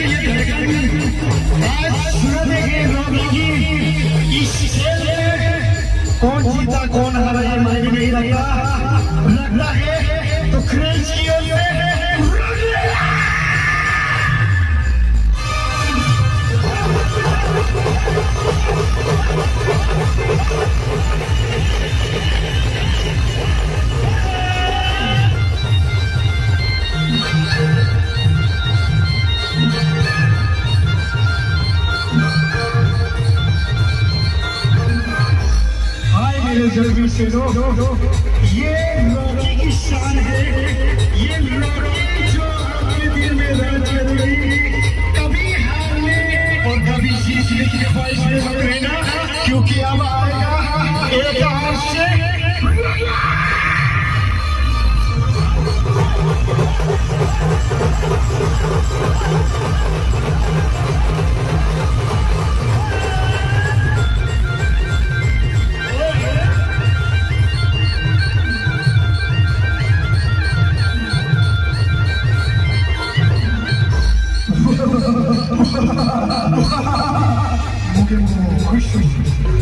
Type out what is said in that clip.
ये धड़कन आज सुना देंगे रॉकी की इस खेल में कौन जीता कौन हारा ये मायने नहीं लगता है तो क्रेज की ओर से जल्दी से लो, ये रॉकी की शान है, ये रॉकी जो आपके दिल में राज करेगी, कभी हारने और कभी जीतने की ख्वाहिश में मत रहना, क्योंकि अब आएगा एक हार से खुश